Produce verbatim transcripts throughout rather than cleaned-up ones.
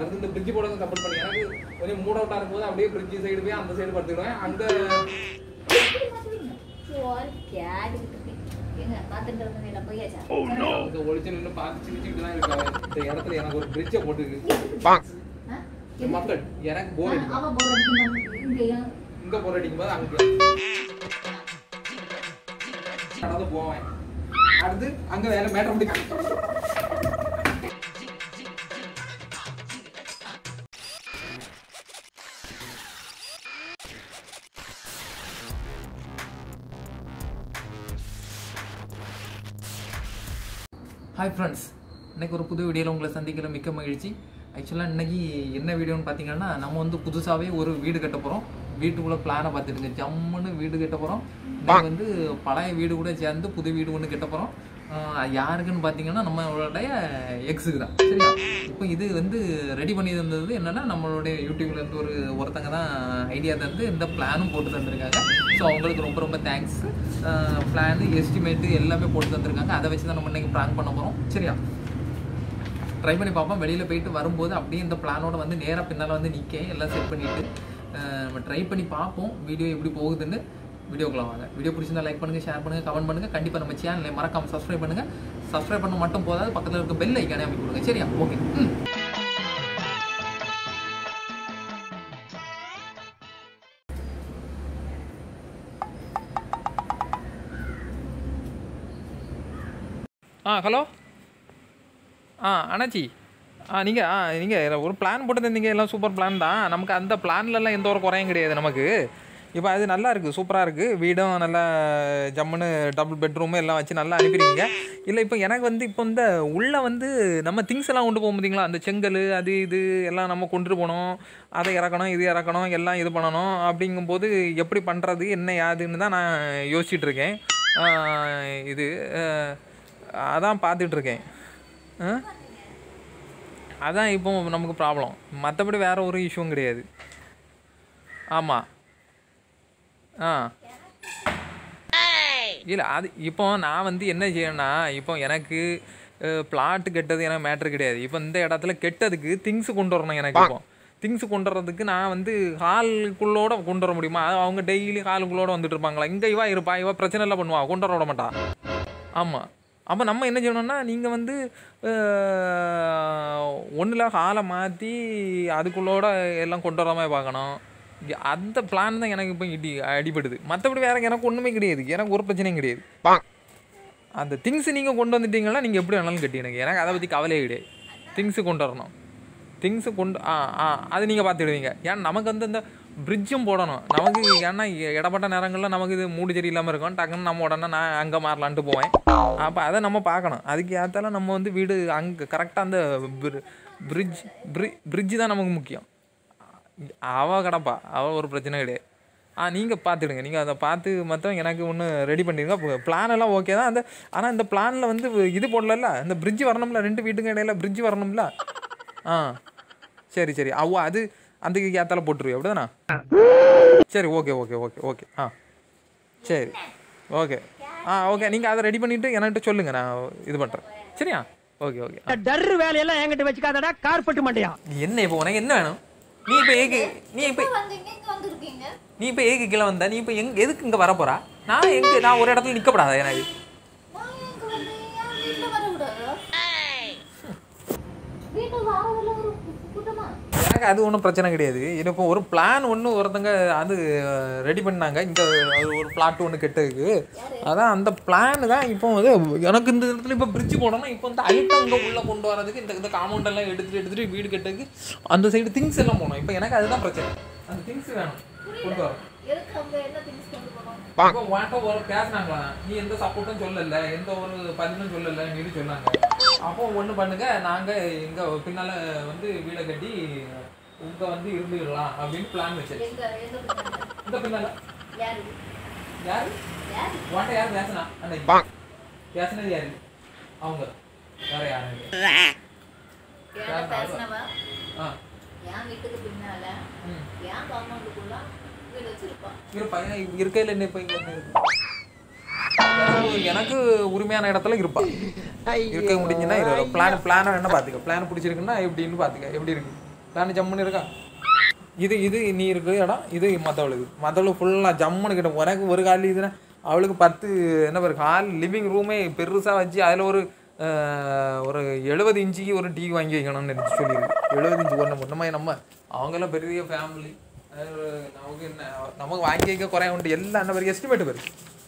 அடுத்து இந்த பிரிட்ஜ் போட சப்போர்ட் பண்ணி எனக்கு கொஞ்சம் மூட் அவுட்டா இருக்கும்போது அப்படியே பிரிட்ஜ் சைடு போய் அந்த சைடு படுத்துக்கிடுவேன். அங்க ஒளிச்சு நின்று பார்த்து சிரிச்சுக்கிட்டு தான் இருக்காங்க. இந்த இடத்துல எனக்கு ஒரு பிரிட்ஜை போட்டுருக்கு மக்கள். எனக்கு போர் அடிக்கும், இங்க போர் அடிக்கும் போது அங்க நடந்து போவேன். அடுத்து அங்க வேற மேட்டர் முடிக்கும். ஹாய் ஃப்ரெண்ட்ஸ், இன்றைக்கி ஒரு புது வீடியோவில் உங்களை சந்திக்கிற மிக்க மகிழ்ச்சி. ஆக்சுவலாக இன்றைக்கி என்ன வீடியோன்னு பார்த்தீங்கன்னா, நம்ம வந்து புதுசாகவே ஒரு வீடு கட்ட போகிறோம். வீட்டுக்குள்ளே பிளானை பார்த்துட்டுங்க, ஜம்முன்னு வீடு கட்ட போகிறோம். இன்றைக்கி வந்து பழைய வீடு கூட சேர்ந்து புது வீடு ஒன்று கட்ட போகிறோம். யாருக்குன்னு பார்த்தீங்கன்னா நம்மளுடைய எக்ஸுக்கு தான். சரியா? இப்போ இது வந்து ரெடி பண்ணி தந்தது என்னென்னா நம்மளுடைய யூடியூப்லேருந்து ஒரு ஒருத்தங்க தான் ஐடியா தந்து இந்த பிளானும் போட்டு தந்திருக்காங்க. ஸோ அவங்களுக்கு ரொம்ப ரொம்ப தேங்க்ஸ். பிளானு எஸ்டிமேட்டு எல்லாமே போட்டு தந்திருக்காங்க. அதை வச்சு தான் நம்ம இன்றைக்கி ப்ளான் பண்ண போகிறோம். சரியா? ட்ரை பண்ணி பார்ப்போம். வெளியில் போயிட்டு வரும்போது அப்படியே இந்த பிளானோட வந்து நேராக பின்னால் வந்து நிற்க எல்லாம் செட் பண்ணிவிட்டு நம்ம ட்ரை பண்ணி பார்ப்போம் வீடியோ எப்படி போகுதுன்னு. வீடியோக்குள்ள வாங்க. வீடியோ பிடிச்சிருந்தா லைக் பண்ணுங்கள், ஷேர் பண்ணுங்கள், கமெண்ட் பண்ணுங்கள். கண்டிப்பாக நம்ம சேனலை மறக்காமல் சப்ஸ்கிரைப் பண்ணுங்கள். சப்ஸ்கிரைப் பண்ண மட்டும் போதாது, பக்கத்தில் இருக்க பெல் ஐக்கானே அமைக்க கொடுங்க. சரியா? ஓகே. ம் ஆ ஹலோ ஆ அண்ணாச்சி, ஆ நீங்கள் ஆ நீங்கள் ஒரு பிளான் போட்டு தந்தீங்க. எல்லாம் சூப்பர் பிளான் தான். நமக்கு அந்த பிளான்லலாம் எந்த ஒரு குறையும் கிடையாது நமக்கு. இப்போ அது நல்லா இருக்குது, சூப்பராக இருக்குது. வீடும் நல்லா ஜம்முன்னு டபுள் பெட்ரூமு எல்லாம் வச்சு நல்லா அனுப்பிடுவீங்க. இல்லை இப்போ எனக்கு வந்து இப்போ இந்த உள்ளே வந்து நம்ம திங்ஸ் எல்லாம் கொண்டு போக முடியுங்களா? அந்த செங்கல் அது இது எல்லாம் நம்ம கொண்டு போகணும், அதை இறக்கணும், இது இறக்கணும், எல்லாம் இது பண்ணணும். அப்படிங்கும்போது எப்படி பண்ணுறது என்ன யாதுன்னு தான் நான் யோசிச்சுட்டு இருக்கேன். இது அதான் பார்த்துட்ருக்கேன். அதான் இப்போ நமக்கு ப்ராப்ளம். மற்றபடி வேறு ஒரு இஷ்யூவும் கிடையாது. ஆமாம். ஆ இல்லை அது இப்போ நான் வந்து என்ன செய்யணும்னா, இப்போ எனக்கு பிளாட்டு கெட்டது எனக்கு மேட்ரு கிடையாது. இப்போ இந்த இடத்துல கெட்டதுக்கு திங்ஸு கொண்டு வரணும். எனக்கு இப்போ திங்ஸு கொண்டு வர்றதுக்கு நான் வந்து ஹாலுக்குள்ளோட கொண்டு வர முடியுமா? அவங்க டெய்லி ஹாலுக்குள்ளோட வந்துட்டு இருப்பாங்களா? இங்கே இவா இருப்பா, இவா பிரச்சனை எல்லாம் பண்ணுவா, கொண்டு வர விட மாட்டா. ஆமாம். அப்போ நம்ம என்ன செய்யணும்னா, நீங்கள் வந்து ஒன்றில் ஹாலை மாற்றி அதுக்குள்ளோட எல்லாம் கொண்டு வர மாதிரி பார்க்கணும். அந்த பிளான் தான் எனக்கு இப்போ இடி அடிபடுது. மற்றபடி வேறு எனக்கு ஒன்றுமே கிடையாது. எனக்கு ஒரு பிரச்சனையும் கிடையாது. அந்த திங்ஸு நீங்கள் கொண்டு வந்துட்டீங்கன்னா நீங்கள் எப்படி வேணாலும் கட்டி எனக்கு எனக்கு அதை பற்றி கவலையே கிடையாது. திங்ஸு கொண்டு வரணும். திங்ஸு கொண்டு ஆ ஆ அது நீங்கள் பார்த்துடுவீங்க. ஏன்னா நமக்கு வந்து இந்த பிரிட்ஜும் போடணும் நமக்கு. ஏன்னா இடப்பட்ட நேரங்களில் நமக்கு இது மூடு சரி இல்லாமல் இருக்கும். டக்குன்னு நம்ம உடனே நான் அங்கே மாறலான்ட்டு போவேன். அப்போ அதை நம்ம பார்க்கணும். அதுக்கு ஏற்றாலும் நம்ம வந்து வீடு அங்கே கரெக்டாக அந்த பிரிட்ஜ் பிரி பிரிட்ஜு தான் நமக்கு முக்கியம். அவள் கிடப்பா, அவள் ஒரு பிரச்சனை கிடையாது. ஆ நீங்கள் பார்த்துடுங்க. நீங்கள் அதை பார்த்து மொத்தம் எனக்கு ஒன்று ரெடி பண்ணிடுங்க. பிளான் எல்லாம் ஓகே தான். அந்த ஆனால் இந்த பிளானில் வந்து இது போடல, இந்த பிரிட்ஜ் வரணும்ல, ரெண்டு வீட்டுக்கு இடையில பிரிட்ஜ் வரணும்ல. ஆ சரி சரி அவ அது அந்த ஏத்தால போட்டுருவி அப்படிதானா? சரி ஓகே ஓகே ஓகே ஓகே ஆ சரி ஓகே ஆ ஓகே. நீங்கள் அதை ரெடி பண்ணிவிட்டு என்கிட்ட சொல்லுங்கள், நான் இது பண்ணுறேன். சரியா? Okay okay. டர்ரு வேலையெல்லாம் என்கிட்ட வச்சுக்காதடா, கார்பெட் மாட்டியா? என்ன இப்போ உனக்கு என்ன வேணும்? நீ இப்போ ஏக்கு நீ இப்போ நீ இப்போ ஏக்கு கீழே வந்தா நீ இப்போ எங்க எதுக்கு இங்கே வர போகிறா? நான் எங்கே நான் ஒரு இடத்துல நிற்கப்படாதா? எனக்கு எனக்கு அது ஒன்றும் பிரச்சனை கிடையாது. இப்போ ஒரு பிளான் ஒன்று ஒருத்தங்க அது ரெடி பண்ணாங்க. இங்கே ஒரு பிளாட் ஒன்று கெட்டதுக்கு அதான் அந்த பிளான் தான். இப்போ வந்து எனக்கு இந்த இடத்துல இப்போ பிரிட்ஜ் போடணும். இப்போ வந்து ஐட்டம் இங்கே உள்ளே கொண்டு வரதுக்கு இந்த இந்த காம்பவுண்ட் எல்லாம் எடுத்துகிட்டு எடுத்துகிட்டு வீடு கெட்டதுக்கு அந்த சைடு திங்ஸ் எல்லாம் போகணும். இப்போ எனக்கு அதுதான் பிரச்சனை. அந்த திங்ஸ் வேணும் கொண்டு வரோம். ஒரு பேசினாங்களா, நீ எந்த சப்போர்ட்டும் சொல்லலை, எந்த ஒரு பதிலும் சொல்லலை வீடு சொன்னாங்க. அப்போ ஒன்று பண்ணுங்க, நாங்கள் எங்கள் பின்னால் வந்து வீடை கட்டி உங்க வந்து இருந்துடலாம் அப்படின்னு பிளான் வச்சு. இந்த பின்னால யாரு உன்ட்ட யார் பேசினா? அன்னைக்கு பேசினது யாரு? அவங்க வேற யாரு? இருக்கையில் என்ன இப்போ இங்கே இருக்கு? எனக்கு உரிமையான இடத்துல இருப்பா. இருக்க முடிஞ்சுன்னா பிளான் பிளானை என்ன பார்த்துக்க. பிளான் பிடிச்சிருக்குன்னா எப்படின்னு பார்த்துக்க. எப்படி இருக்கு? பிளான் ஜம்முன்னு இருக்கா? இது இது நீ இருக்கிற இடம், இது மற்றவளுக்கு. மற்றவளுக்கு ஃபுல்லாக ஜம்முன்னு கிட்ட உனக்கு ஒரு கால் இதுன்னா அவளுக்கு பத்து என்ன பேர் ஹால் லிவிங் ரூமே பெருசாக வச்சு அதில் ஒரு ஒரு எழுபது இன்ச்சுக்கு ஒரு டிவி வாங்கி வைக்கணும்னு நினச்சி சொல்லியிருக்கு. எழுபது இன்ச்சு ஒன்று முன்னமே நம்ம அவங்கெல்லாம் பெரிய ஃபேமிலி. நமக்கு என்ன நமக்கு வாங்கி வைக்க குறைய உண்டு எல்லாம் என்ன பெரிய எஸ்டிமேட்டு பேர்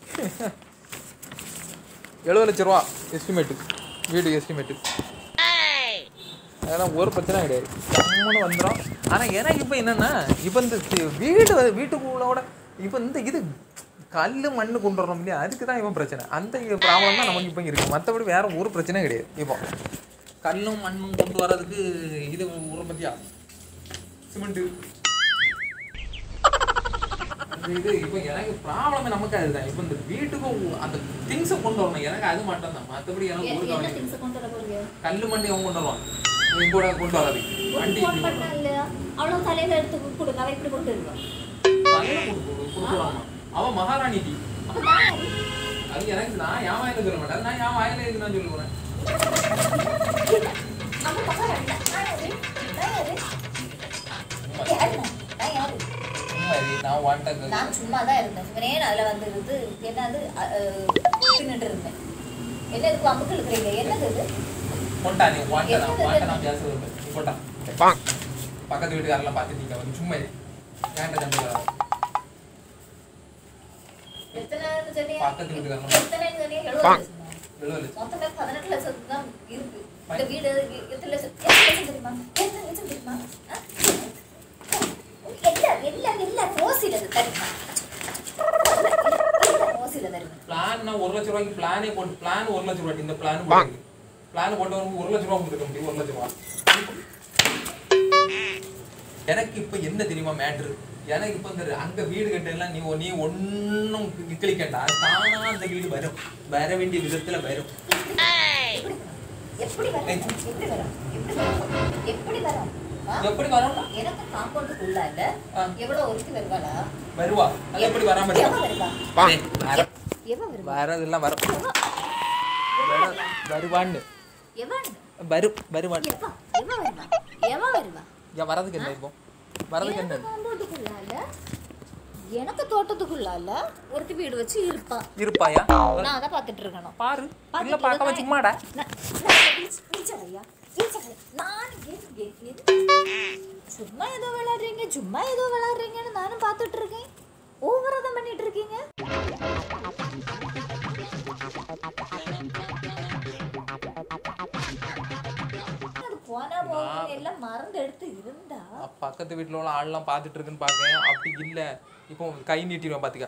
எழுபது லட்ச ரூபா எஸ்டிமேட்டு வீடு எஸ்டிமேட்டு. அதெல்லாம் ஒரு பிரச்சனை கிடையாது, ஜம்முன்னு வந்துடும். ஆனால் எனக்கு இப்போ என்னென்னா இப்போ இந்த வீடு வீட்டுக்குள்ளோட இப்போ இந்த இது கல் மண் கொண்டு வரணும் இல்லையா, அதுக்கு தான் இவன் பிரச்சனை. அந்த ப்ராப்ளம் தான் நமக்கு இப்போ இருக்குது. மற்றபடி வேறு ஒரு பிரச்சனையும் கிடையாது. இப்போ கல்லும் மண்ணும் கொண்டு வர்றதுக்கு இது ஒரு பற்றியா சிமெண்ட்டு இது இப்போ எனக்கு ப்ராப்ளமே நமக்கு அதுதான். இப்போ இந்த வீட்டுக்கும் அந்த திங்ஸை கொண்டு வரணும், எனக்கு அது மட்டும் தான். மற்றபடி எனக்கு ஒரு கவலை கல் மண்ணி அவன் கொண்டு வருவான் கூட கொண்டு வராது. வண்டி அவ்வளோ தலையில எடுத்து கொடுங்க, அவன் இப்படி கொண்டு வருவான். அவன் மகாராணி டி அது எனக்கு நான் என் வாயில சொல்ல மாட்டேன், நான் என் வாயில இது நான் சொல்ல போறேன். நான் சும்மா தான் இருந்தேன், இவனே அதுல வந்து இருந்து என்னது தின்னுட்டு இருந்தேன். என்ன இதுக்கு அமுக்கு இருக்கிறீங்க, என்னது இது? போட்டா நீ வாட்ட நான் வாட்ட நான் பேச விரும்புறேன். நீ போட்டா பாங் பக்கத்து வீட்டுக்காரலாம் பார்த்து நீங்க வந்து சும்மா ஏன்டா தம்பி எத்தனை சொன்னீங்க? பக்கத்து வீட்டுக்காரலாம் எத்தனை சொன்னீங்க? எழுபது எழுபது லட்சம் மொத்தமே பதினெட்டு லட்சம் தான் இருக்கு. இந்த வீடு எத்தனை லட்சம் எத்தனை லட்சம் தெரியுமா? எத்தனை லட்சம் தெரியுமா? எல்லாம் எல்லாம் எல்லாம் மோசிலது தெரியுமா? மோசில தெரியுமா? பிளான் நான் ஒரு லட்சம் ரூபாய்க்கு பிளானே போட்டு பிளான் ஒரு லட்சம் ரூபாய் இந்த பிளான் போட்டு பிளான் போட்டு வரும் ஒரு லட்சம் ரூபா கொடுக்க முடியும். ஒரு லட்சம் ரூபா எனக்கு இப்போ என்ன தெரியுமா மேட்ரு, எனக்கு இப்போ இந்த அங்கே வீடு கட்டலாம் நீ நீ ஒன்றும் கிளிக்கண்டா தானா அந்த வீடு வரும், வர வேண்டிய விதத்தில் வரும். எப்படி வரும்? எப்படி வரும்? எப்படி வரும்? எப்படி வரும்? எனக்கு காம்பவுண்டுக்குள்ள இல்ல எவ்வளவு ஒருத்தி வருவாளா? வருவா. அது எப்படி வராம எவ வருவா? எவ வருவா? வரதெல்லாம் வரும் வருவான்னு எவன் வரும் வருவான். எவ எவ வருவா? எவ வருவா? ஏன் வரதுக்கு என்ன இப்போ வரதுக்கு என்ன காம்பவுண்டுக்குள்ள இல்ல எனக்கு தோட்டத்துக்குள்ள இல்ல ஒருத்தி வீடு வச்சு இருப்பா இருப்பாயா? நான் அத பாத்துட்டு இருக்கணும். பாரு இல்ல பார்க்காம சும்மாடா சும்மா ஏதோ விளையாடுறீங்க சும்மா ஏதோ விளையாடுறீங்கன்னு நானும் பாத்துட்டு இருக்கேன். ஓவரதம் பண்ணிட்டு இருக்கீங்க. போனா போகுது எல்லாம் மறந்து எடுத்து இருந்தா பக்கத்து வீட்டுல உள்ள ஆள்லாம் பாத்துட்டு இருக்குன்னு பாக்கேன். அப்படி இல்ல இப்போ கை நீட்டிடுவேன் பாத்துக்க.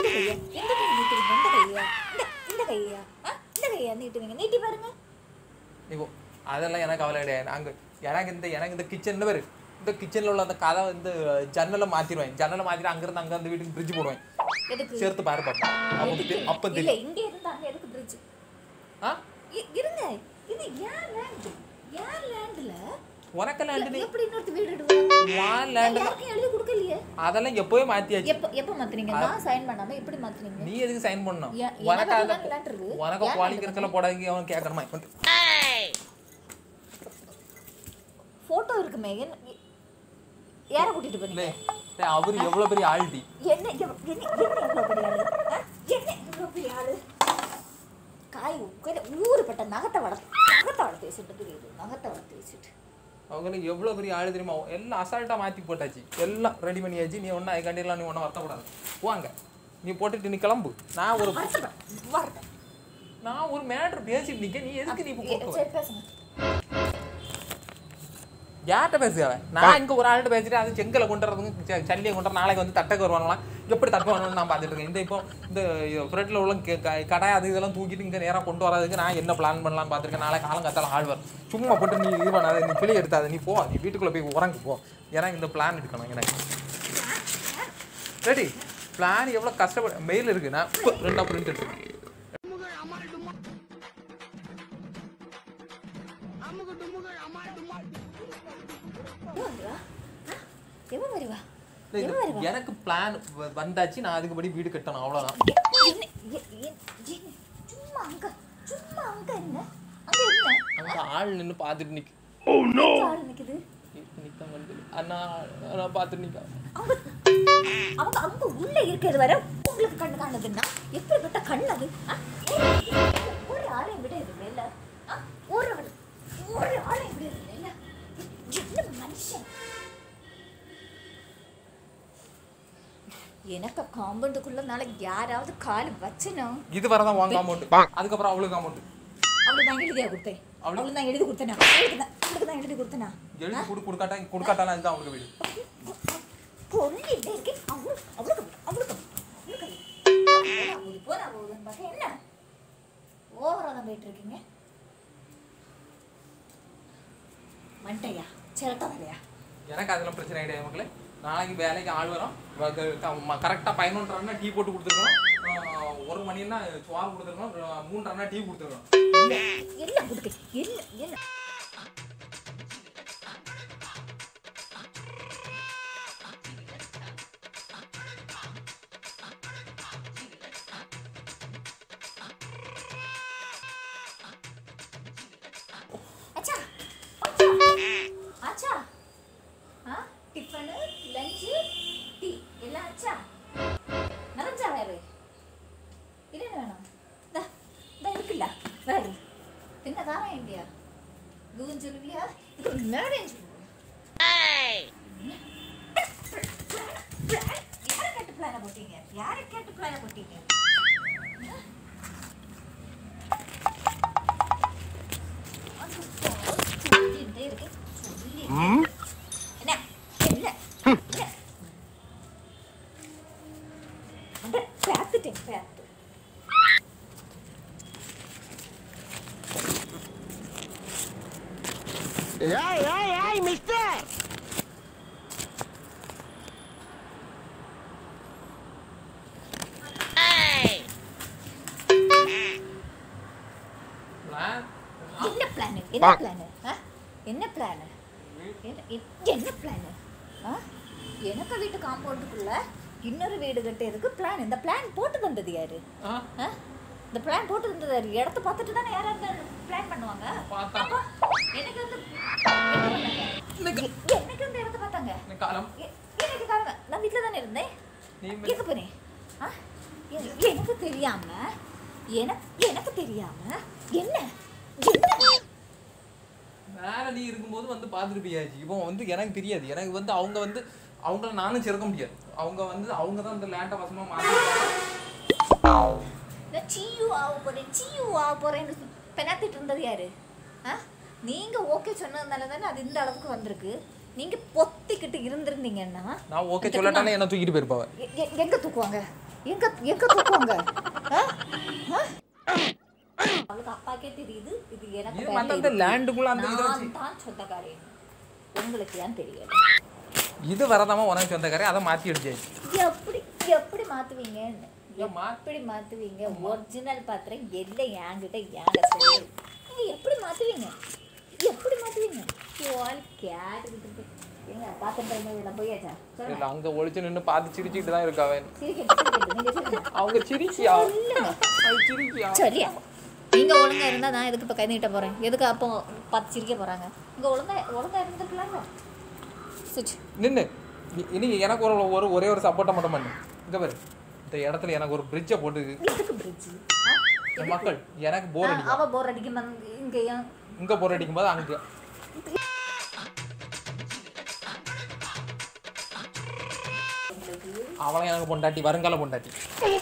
இந்த கையா இந்த கையா நீட்டுவீங்க, நீட்டி பாருங்க. இப்போ அதெல்லாம் எனக்கு கவலை கிடையாது. அங்க எனக்கு இந்த எனக்கு இந்த கிச்சன்ல பேரு இந்த கிச்சன்ல உள்ள அந்த கதை வந்து ஜன்னலை மாத்திடுவேன். ஜன்னலை மாத்திட்டு அங்க இருந்து அங்க அந்த வீட்டுக்கு பிரிட்ஜ் போடுவேன். சேர்த்து பாரு பாப்பா. அப்ப தெரியும் இங்க இருந்து அங்க எதுக்கு பிரிட்ஜ்? ஆ இருங்க, இது ஏன் லேண்ட்? ஏன் லேண்ட்ல உனக்கு லேண்ட் எப்படி இன்னொரு வீடு எடுவாங்க? வான் லேண்ட் யாருக்கும் எழுதி கொடுக்கலையே. அதெல்லாம் எப்பவே மாத்தியாச்சு. எப்ப எப்ப மாத்துறீங்க? நான் சைன் பண்ணாம எப்படி மாத்துறீங்க? நீ எதுக்கு சைன் பண்ணனும்? உனக்கு அந்த உனக்கு குவாலிஃபிகேஷன்ல போடாதீங்க அவன் கேக்குறமா. போட்டோ இருக்குமே, யார கூட்டிட்டு போறீங்க? டேய் அவர் எவ்வளவு பெரிய ஆள்டி. என்ன என்ன எவ்வளவு பெரிய ஆளு? என்ன எவ்வளவு பெரிய ஆளு? காய் உக்கற ஊருப்பட்ட நகத்தை வளர்த்து நகத்தை வளர்த்து வச்சுட்டு புரியுது. நகத்தை வளர்த்து வச்சுட்டு அவங்களுக்கு எவ்வளோ பெரிய ஆளு தெரியுமா? எல்லாம் அசால்ட்டாக மாற்றி போட்டாச்சு, எல்லாம் ரெடி பண்ணியாச்சு. நீ ஒன்றும் அது கண்டிலாம் நீ ஒன்றும் வருத்தப்படாது. வாங்க நீ போட்டுட்டு நீ கிளம்பு. நான் ஒரு நான் ஒரு மேட்ரு பேசிட்டு நிற்க, நீ எதுக்கு நீ பேசுங்க? யார்கிட்ட பேசுக? நான் இங்கே ஒரு ஆள்கிட்ட பேசிட்டு அது செங்கலை கொண்டு வரதுங்க சல்லியை கொண்டு வர நாளைக்கு வந்து தட்டக்கு வருவாங்களாம். எப்படி தட்டு வரணும்னு நான் பார்த்துட்டு இருக்கேன். இந்த இப்போ இந்த ஃப்ரெட்டில் உள்ள கடை அது இதெல்லாம் தூக்கிட்டு இங்கே நேராக கொண்டு வராதுக்கு நான் என்ன பிளான் பண்ணலான்னு பார்த்துருக்கேன். நாளைக்கு காலம் கத்தாலும் ஆள் வரும். சும்மா போட்டு நீ இது பண்ணாத, நீ கிளி எடுத்தாத, நீ போ, நீ வீட்டுக்குள்ளே போய் உறங்கு போ. ஏன்னா இந்த பிளான் எடுக்கணும் எனக்கு. ரெடி பிளான் எவ்வளோ கஷ்டப்பட மெயில் இருக்குது. நான் இப்போ ரெண்டாக பிரிண்ட் எடுத்துருக்கேன். எனக்கு பிளான் வந்தாச்சு, நான் அதுக்குபடி வீடு கட்டணும், அவ்வளோதான். அங்க ஆள் நின்று பார்த்துட்டு நிக்கு. ஆள் நிக்குது. நிக்க வந்து அண்ணா நான் பார்த்து நிற்க அவங்க அவங்க அவங்க உள்ள இருக்கிறது வர உங்களுக்கு கண்ணு காணுதுன்னா எப்படிப்பட்ட கண் அது? ஒரு ஆளையும் விட இது இல்ல, ஒரு ஒரு ஆளையும் விட இது இல்ல. என்ன மனுஷன்? எனக்கு காம்பவுண்டுக்குள்ள நாளைக்கு யாராவது கால் வச்சனோ இது வரதான் வாங்க அமௌண்ட், அதுக்கப்புறம் அவளுக்கு அமௌண்ட். அவளுக்கு தான் எழுதியா கொடுத்தேன், அவளுக்கு தான் எழுதி கொடுத்தேனா, அவளுக்கு தான் அவளுக்கு தான் எழுதி கொடுத்தேனா. எழுதி கொடு கொடுக்காட்டா கொடுக்காட்டாலாம் இதுதான் அவளுக்கு வீடு. பொருள் இல்லை இருக்கு, அவளுக்கு அவளுக்கு அவளுக்கு அவளுக்கு போனா போகுதுன்னு பார்க்க என்ன ஓவரா தான் போயிட்டு இருக்கீங்க. மண்டையா சிரட்டா வரையா? எனக்கு அதெல்லாம் பிரச்சனை கிடையாது மக்களே. நாளைக்கு வேலைக்கு ஆள் வரும், கரெக்டாக பதினொன்று ரன்னா டீ போட்டு கொடுத்துருக்கணும், ஒரு மணின்னா சோறு கொடுத்துருக்கணும், மூன்று ரன்னா டீ கொடுத்துருக்கணும். எல்லாம் கொடுக்கு என்ன என்ன அச்சா அச்சா ஆ டிஃபன் லஞ்ச் டீ எல்லாம் அச்சா நரஞ்சா வேறு இது என்ன வேணும்? தா தா இருக்குல்ல வேறு என்ன தாரம் இல்லையா? இதுவும் சொல்லுவியா? இது மேரேஜ் யாரை கேட்டு பிளான போட்டீங்க? யாரை கேட்டு பிளான போட்டீங்க? என்ன என்ன பேத்துட்டேன் பேத்து. ஏய் ஏய் ஏய் மிஸ்டர், என்ன பிளான்? என்ன பிளான்? என்ன பிளான்? என்ன பிளான்? எனக்கு வீட்டு காம்பவுண்டுக்குள்ள இன்னொரு வீடு கட்டியதுக்கு பிளான். இந்த பிளான் போட்டு தந்தது யாரு? இந்த பிளான் போட்டு தந்தது யாரு? இடத்த பார்த்துட்டு தானே யாராவது பிளான் பண்ணுவாங்க. எனக்கு வந்து எனக்கு அந்த இடத்த பார்த்தாங்க. எனக்கு காரணம் நான் வீட்டில் தானே இருந்தேன். எங்க போனேன்? எனக்கு தெரியாம எனக்கு எனக்கு தெரியாம என்ன வேற நீ இருக்கும்போது வந்து பார்த்துருப்பியாச்சு. இப்போ வந்து எனக்கு தெரியாது, எனக்கு வந்து அவங்க வந்து அவங்கள நானும் சேர்க்க முடியாது. அவங்க வந்து அவங்க தான் இந்த லேண்டை வசமாக மாற்றி சீயு ஆக போறேன் சீயு ஆக போறேன்னு பெனாத்திட்டு இருந்தது யாரு? ஆ நீங்க ஓகே சொன்னதுனால தானே அது இந்த அளவுக்கு வந்திருக்கு. நீங்க பொத்திக்கிட்டு இருந்திருந்தீங்கன்னா நான் ஓகே சொல்லட்டானே என்ன தூக்கிட்டு போயிருப்பாவ. எங்க தூக்குவாங்க? எங்க எங்க தூக்குவாங்க? அவளுக்கு அப்பாக்கே தெரியுது இது எனக்கு அந்த லேண்டுக்குள்ள அந்த இது நான் தான் சொந்தக்காரே. உங்களுக்கு ஏன் தெரியல? இது வரதாம உனக்கு சொந்தக்காரே, அதை மாற்றி அடிச்சாச்சு. எப்படி எப்படி மாத்துவீங்கன்னு எப்படி மாத்துவீங்க? ஒரிஜினல் பாத்திரம் எல்லாம் என்கிட்ட ஏங்க சொல்லு. நீங்க எப்படி மாத்துவீங்க? எப்படி மாத்துவீங்க? கேட்டுக்கிட்டு ஏங்க பாத்திரம் போயாச்சா? இல்ல அங்க ஒளிச்சு நின்று பார்த்து சிரிச்சுக்கிட்டு தான் இருக்காவே. சிரிக்க அவங்க சிரிச்சியா சிரிச்சியா சரியா? நீங்க ஒழுங்கா இருந்தா நான் எதுக்கு இப்ப கை நீட்ட போறேன்? எதுக்கு அப்போ பார்த்து சிரிக்க போறாங்க? இங்க ஒழுங்கா ஒழுங்கா இருந்துக்கலாம்ல. சுச்சு நின்று இனி எனக்கு ஒரு ஒரு ஒரே ஒரு சப்போர்ட்டை மட்டும் பண்ணு. இங்க பாரு, இந்த இடத்துல எனக்கு ஒரு பிரிட்ஜை போட்டு மக்கள் எனக்கு போர் அடிக்கும். அவ போர் அடிக்கும் இங்க இங்க போர் அடிக்கும் போது அங்க அவளை எனக்கு பொண்டாட்டி, வருங்கால பொண்டாட்டி.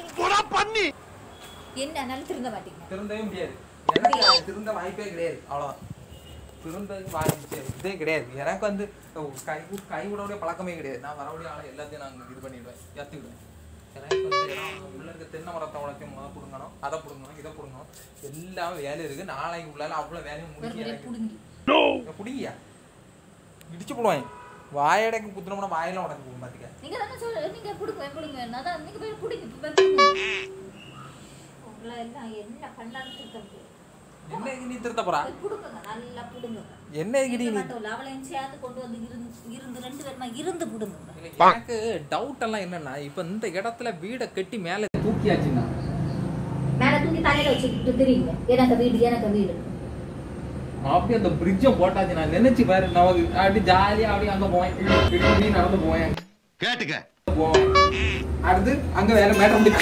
என்ன திருந்த மாட்டீங்க? திருந்தவே முடியாது. எனக்கு திருந்த வாய்ப்பே கிடையாது. அவ்வளோதான், திருந்தது வாய்ப்பு இதே கிடையாது. எனக்கு வந்து கை கை விடவுடைய பழக்கமே கிடையாது. நான் வரவுடைய ஆளை எல்லாத்தையும் நான் இது பண்ணிடுவேன், ஏற்றிவிடுவேன். எனக்கு வந்து உள்ள இருக்க தென்னை மரத்தை உழைக்கும் முத பிடுங்கணும், அதை பிடுங்கணும், இதை பிடுங்கணும், எல்லாமே வேலை இருக்குது. நாளைக்கு உள்ளால அவ்வளோ வேலையும் முடிஞ்சு பிடிங்கியா இடிச்சு போடுவாங்க. வாயடைக்கு குத்துனோம்னா வாயெல்லாம் உடஞ்சு போகும். பார்த்துக்க நீங்க தானே சொல்ல நீங்க பிடுங்க பிடுங்க அதான் நீங்க போய் பிடிங்க. உங்களை எல்லாம் என்ன பண்ணாலும் திருத்த என்ன நீ திருத்த போறா? பிடுங்க நல்லா பிடுங்க. என்ன நீ அவளையும் சேர்த்து கொண்டு வந்து இருந்து இருந்து ரெண்டு பேருமா இருந்து பிடுங்க. எனக்கு டவுட் எல்லாம் என்னன்னா, இப்ப இந்த இடத்துல வீடை கட்டி மேல தூக்கியாச்சுன்னா மேல தூக்கி தலையில வச்சுக்கிட்டு தெரியுங்க எனக்கு வீடு எனக்கு வீடு அப்படியே அந்த பிரிட்ஜை போட்டாச்சு. நான் நினைச்சு பாரு, நமக்கு அப்படி ஜாலியா அப்படியே அங்க போவேன், இப்படி நடந்து போவேன், கேட்டுக்க போவேன். அடுத்து அங்க வேற மேடம் முடியும்.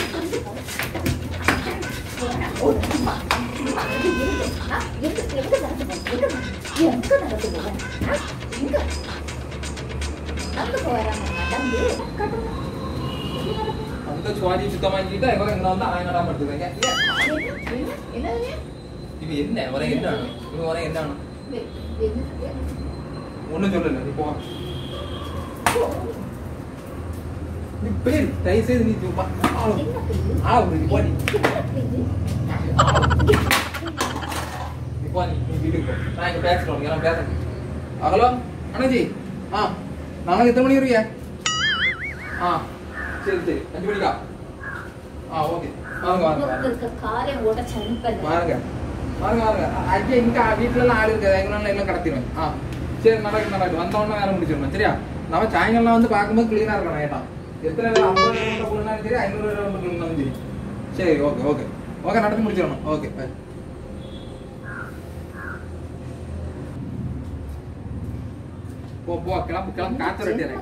அந்த சுவாதி சுத்தமா கிட்ட இவங்க இங்க வந்து ஆய நடாம எடுத்துக்கங்க. இது என்ன வர என்ன இது வர என்ன ஒண்ணும் சொல்லல. நீ போ, நீ பேர் தயவு செய்து நீ போ. ஆ ஒரு நீ போ, நீ நீ போ, நீ வீட்டுக்கு போ. நான் இங்க பேசுறோம், எல்லாம் பேசுறேன். ஹலோ அண்ணாஜி, ஆ நாளைக்கு எத்தனை மணி வருவீங்க? ஆ சரி சரி, அஞ்சு மணிக்கா? ஆ ஓகே, வாங்க வாங்க வாங்க வாங்க வாங்க. ஐயா இங்க வீட்டுல எல்லாம் ஆள் இருக்காது, எங்களால எல்லாம் கடத்திடுவேன். ஆ சரி, நடக்கு நடக்கு, வந்த உடனே வேலை முடிச்சிடணும். சரியா? நம்ம சாயங்காலம் வந்து பார்க்கும்போது கிளீனா இருக்கணும். ஏட்டான் எத்தனை பேர் ஐம்பது ரூபா கொடுனாலும் சரி, ஐநூறு ரூபா கொடுனாலும் சரி. சரி ஓகே ஓகே ஓகே, நடத்தி முடிச்சிடணும். Okay bye. போ போ, கிளம்பு கிளம்பு, காத்து ரெட்டியாரே.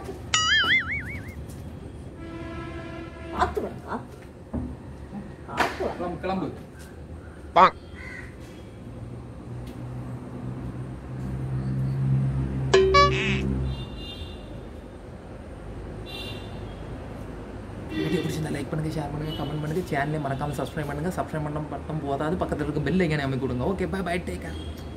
கிளம்பு கிளம்பு. வீடியோ பிடிச்சிருந்தா லைக் பண்ணுங்க, ஷேர் பண்ணுங்க, கமெண்ட் பண்ணுங்க, சேனலை மறக்காம சப்ஸ்கிரைப் பண்ணுங்க. சப்ஸ்கிரைப் பண்ண பட்டம் போதாது, பக்கத்தில் இருக்க பெல் ஐக்கானை அமைக்க கொடுங்க. Okay bye bye, take care.